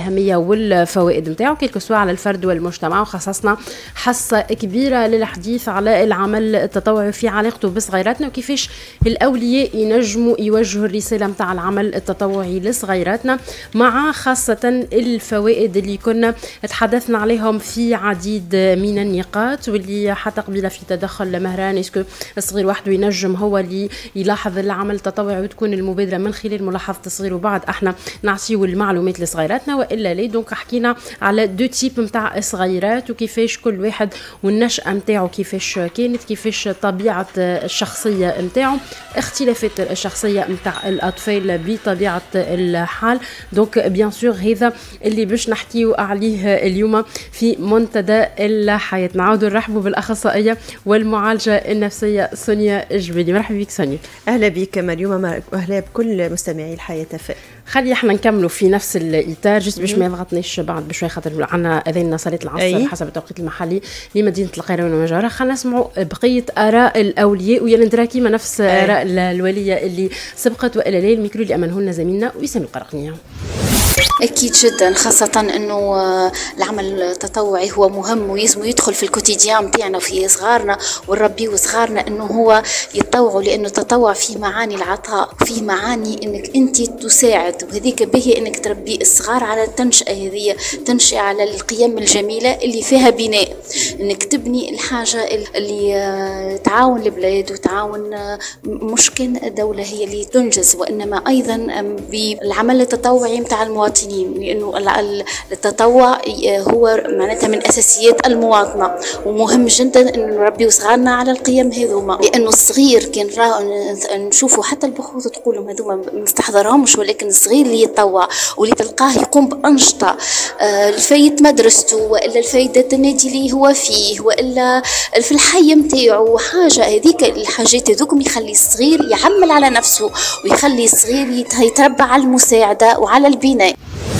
الأهمية والفوائد نتاعو كيلكو سوا على الفرد والمجتمع، وخصصنا حصة كبيرة للحديث على العمل التطوعي في علاقته بصغيراتنا وكيفاش الأولياء ينجموا يوجهوا الرسالة نتاع العمل التطوعي لصغيراتنا، مع خاصة الفوائد اللي كنا تحدثنا عليهم في عديد من النقاط، واللي حتى قبيلة في تدخل مهران اسكو الصغير وحده ينجم هو اللي يلاحظ العمل التطوعي وتكون المبادرة من خلال ملاحظة الصغير وبعد احنا نعطيو المعلومات لصغيراتنا، والا لا. دونك حكينا على دو تيب نتاع الصغيرات وكيفاش كل واحد والنشأة نتاعو كيفاش كانت، كيفاش طبيعة الشخصية نتاعو، اختلافات الشخصية نتاع الأطفال بطبيعة الحال. دونك بيان سور هذا اللي باش نحكيو عليه اليوم في منتدى الحياة. نعاودوا نرحبوا بالأخصائية والمعالجة النفسية سونيا جبيلي. مرحبا بك سونيا. أهلا بك مريومة، أهلا بكل مستمعي الحياة تفاء. خلي احنا نكملوا في نفس الاطار جست باش ما يضغطنيش بعد بشوي، خاطر عندنا اذان صلاه العصر حسب التوقيت المحلي لمدينه القيروان ومجاورها. خلينا نسمعوا بقيه اراء الاولياء ويا ندرا كيما نفس اراء الوليه اللي سبقت، والا لا الميكرو اللي امنهن زميلنا وسام القرقنيه. أكيد جدا، خاصة أنه العمل التطوعي هو مهم ويزم يدخل في الكوتيديان متاعنا في صغارنا ونربيه صغارنا أنه هو يتطوعوا، لأنه التطوع فيه معاني العطاء، فيه معاني أنك أنت تساعد، وهذيك به أنك تربي الصغار على التنشئة هذه، تنشئة على القيم الجميلة اللي فيها بناء، أنك تبني الحاجة اللي تعاون البلاد وتعاون مش كان الدولة هي اللي تنجز، وإنما أيضا بالعمل التطوعي متاع المواطنين، لأنه التطوع هو معناتها من أساسيات المواطنة، ومهم جدا أن نربي صغارنا على القيم هذوما، لأنه الصغير كان نشوفوا حتى البحوث تقولهم هذوما مستحضرهمش، ولكن الصغير اللي يتطوع واللي تلقاه يقوم بأنشطة الفايت مدرسته وإلا الفايدة النادي اللي هو فيه وإلا في الحي متاعه حاجة، هذيك الحاجات هذوكم يخلي الصغير يعمل على نفسه ويخلي الصغير يتربى على المساعدة وعلى البناء.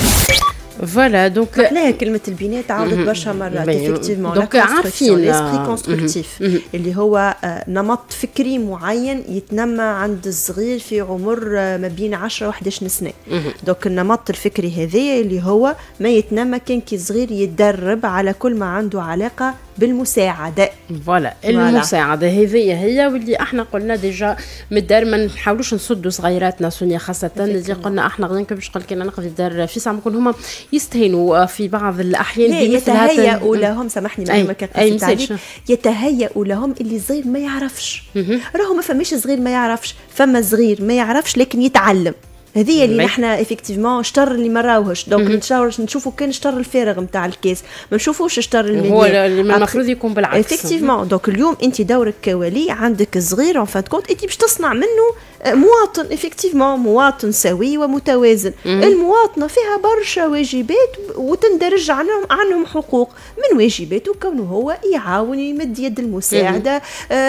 فوالا دونك لا كلمة البناء تعاودت برشا مرات افكتيفمون. دونك عارفين لاسبري كونستركتيف اللي هو نمط فكري معين يتنمى عند الصغير في عمر ما بين 10 و 11 سنة. دونك النمط الفكري هذا اللي هو ما يتنمى كان كي صغير يتدرب على كل ما عنده علاقة بالمساعدة. فوالا المساعدة هذه هي واللي احنا قلنا ديجا من الدار ما نحاولوش نصدوا صغيراتنا سونيا، خاصة اللي قلنا احنا غير باش قال كنا نقضي الدار في ساعة ممكن هما يستهينوا في بعض الأحيان يتهيأوا لهم، سامحني ما كنت عليك، يتهيأوا لهم اللي صغير ما يعرفش. راهو ما فماش صغير ما يعرفش، فما صغير ما يعرفش لكن يتعلم. هذه اللي نحن افكتيفمون شطر اللي ما راوهش. دونك نشوفوا كان شطر الفارغ نتاع الكاس، ما نشوفوش شطر المليان، هو اللي المفروض يكون بالعكس افكتيفمون. دونك اليوم انت دورك كولي عندك صغير ان فان كونت انت باش تصنع منه مواطن افكتيفمون، مواطن سوي ومتوازن. المواطنه فيها برشا واجبات وتندرج عنهم حقوق، من واجباته كونه هو يعاون، يمد يد المساعده،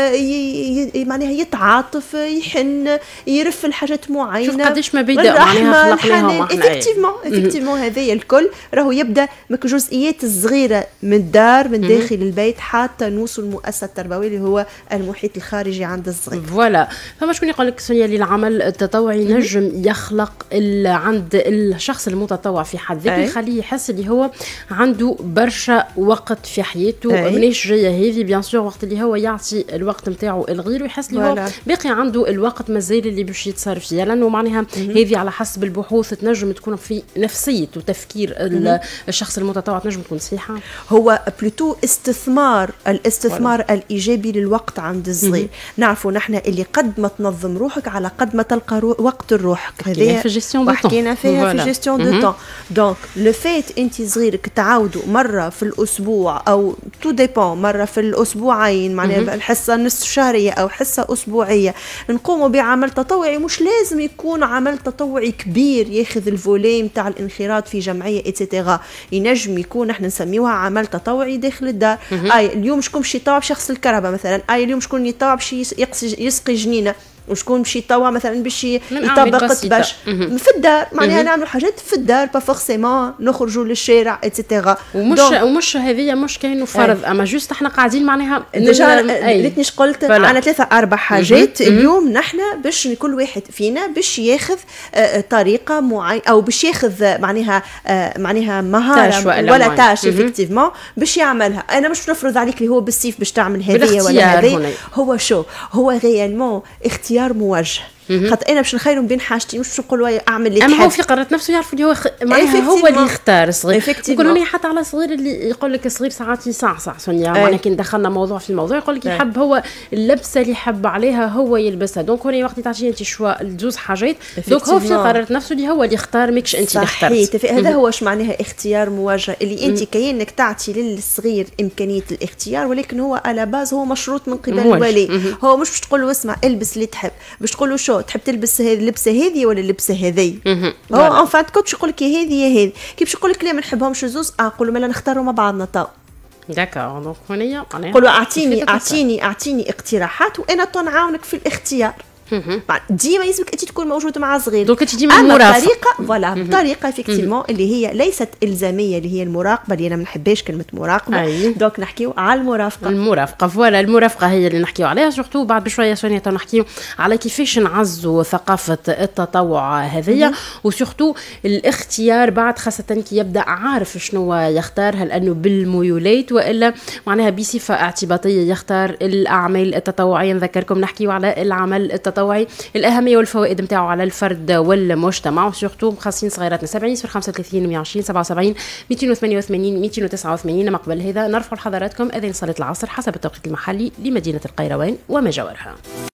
معناها يتعاطف، يحن، يرف الحاجات معينه. شوف قداش ما بدا معناها خلقناهم افكتيفمون هذايا الكل راهو يبدا من الجزئيات الصغيره من الدار، من داخل البيت، حتى نوصل المؤسسه التربويه اللي هو المحيط الخارجي عند الصغير. فوالا فما شكون يقول لك سونيا للعمل التطوعي نجم يخلق عند الشخص المتطوع في حد ذاته يخليه يحس اللي هو عنده برشا وقت في حياته. مناش جايه هذه بيان سور وقت اللي هو يعطي الوقت نتاعو الغير ويحس اللي هو باقي عنده الوقت مازال اللي باش يتصرف فيه، لانه معناها هذه على حسب البحوث تنجم تكون في نفسيه وتفكير الشخص المتطوع تنجم تكون صحيحه. هو بلوتو الاستثمار الايجابي للوقت عند الصغير. نعرفوا نحن اللي قد ما تنظم روحك على قد ما تلقى وقت لروحك. هذه في جيستيون دو طون، حكينا فيها في جيستيون دو طون. دونك لو فيت انت صغيرك تعاودوا مره في الاسبوع او تو ديبون مره في الاسبوعين، معناها الحصه نصف شهريه او حصه اسبوعيه نقوموا بعمل تطوعي. مش لازم يكون عمل تطوعي كبير ياخذ الفوليم تاع الانخراط في جمعيه اتسيتيرا، ينجم يكون احنا نسميوها عمل تطوعي داخل الدار. اليوم شكون باش يطوع باش يغسل الكهرباء مثلا، اليوم شكون يطوع باش يسقي جنينه، وشكون باش يتطوع مثلا باش أعمال يطبق بسيطة. باش في الدار معناها نعملوا حاجات في الدار با فورسيمون نخرجوا للشارع اتسيتيرا. ومش هذه مش كاينه فرض اما جوست احنا قاعدين معناها ديجا ريتنيش قلت على 3-4 حاجات اليوم نحن باش كل واحد فينا باش ياخذ طريقه معينه او باش ياخذ معناها مهاره ولا تاش افكتيفمون باش يعملها. انا مش نفرض عليك اللي هو بالسيف باش تعمل هذه ولا هذه، هو ريالمون اختيار موجه. خاطر انا باش نخيرهم بين حاجتين مش نقول له اعمل اللي تحب. اما هو في قرارة نفسه يعرف اللي هو معناها هو اللي يختار الصغير. يقولوا لي حتى على صغير اللي يقول لك الصغير ساعات يصعصع سونيا معناها كي دخلنا موضوع في الموضوع يقول لك يحب هو اللبسه اللي يحب عليها هو يلبسها. دونك هنا وقت تعطيه انت شوا لزوز حاجات دونك هو في قرارة نفسه اللي هو اللي يختار ماكش انت اللي اخترت. هذا هو واش معناها اختيار موجه اللي انت كاينك تعطي للصغير امكانيه الاختيار ولكن هو على باز هو مشروط من قبل الولي. هو مش باش تقول له اسمع البس اللي تحب، باش تقول له شو تحب تلبس اللبسه هذه ولا اللبسه هذه. هو ان فات كنت يقول لك هذه يا هذه كي باش يقول لك لا ما نحبهمش زوز اقول له مالا نختاروا مع بعضنا تو داكا. دونك هنايا قول له اعطيني اقتراحات وانا نعاونك في الاختيار. ديما يلزمك انت تكون موجود مع صغير. دونك انت ديما المرافقه طريقه فوالا طريقه افكتيفمون اللي هي ليست الزاميه اللي هي المراقبه اللي انا ما نحبهاش كلمه مراقبه. دونك نحكيو على المرافقه فوالا المرافقه هي اللي نحكيو عليها سورتو بعد بشويه سونيا نحكيو على كيفاش نعزوا ثقافه التطوع هذيا وسورتو الاختيار بعد خاصه كي يبدا عارف شنو يختار هل انه بالميولات والا معناها بصفه اعتباطيه يختار الاعمال التطوعيه. نذكركم نحكيو على العمل التطوعي الأهمية والفوائد متاعه على الفرد والمجتمع وسورتو مخصصين صغيراتنا 70 35 120 77 288 289. ما قبل هذا نرفع لحضراتكم أذان صلاة العصر حسب التوقيت المحلي لمدينة القيروان وما جاورها.